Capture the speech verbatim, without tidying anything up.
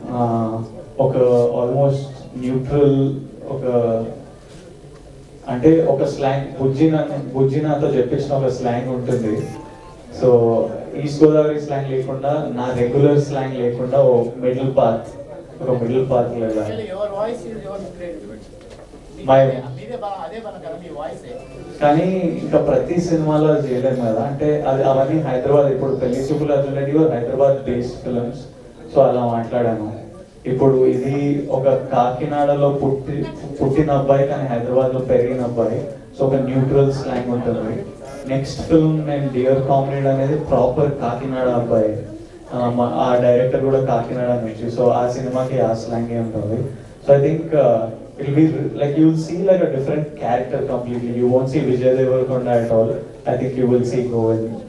ఒక almost neutral ఒక అంటే ఒక స్లాంగ్ బుజ్జినా బుజ్జినాతో చెప్పించిన ఒక స్లాంగ్ ఉంటుంది. సో ఈస్ట్ గోదావరి స్లాంగ్ లేకుండా నా రెగ్యులర్ స్లాంగ్ లేకుండా ఓ మిడిల్ పాత్ ఒక మిడిల్ పాత్ లేదా కానీ ఇంకా ప్రతి సినిమాలో చేయలేము కదా, అంటే అది అవన్నీ హైదరాబాద్ ఇప్పుడు Pelli Choopulu Arjun Hyderabad based films. So అలా మాట్లాడాను. ఇప్పుడు ఇది ఒక కాకినాడలో పుట్టి పుట్టిన అబ్బాయి కానీ హైదరాబాద్లో పెరిగిన అబ్బాయి. సో ఒక న్యూట్రల్ స్లాంగ్ ఉంటుంది. నెక్స్ట్ ఫిల్మ్ నేను డియర్ కామ్రేడ్ అనేది ప్రాపర్ కాకినాడ అబ్బాయి, ఆ డైరెక్టర్ కూడా కాకినాడ నుంచి. సో ఆ సినిమాకి ఆ స్లాంగే ఉంటుంది. So I think it'll be like you will see like a different character completely. You won't see Vijay Deverakonda at all. I think you will see Govind.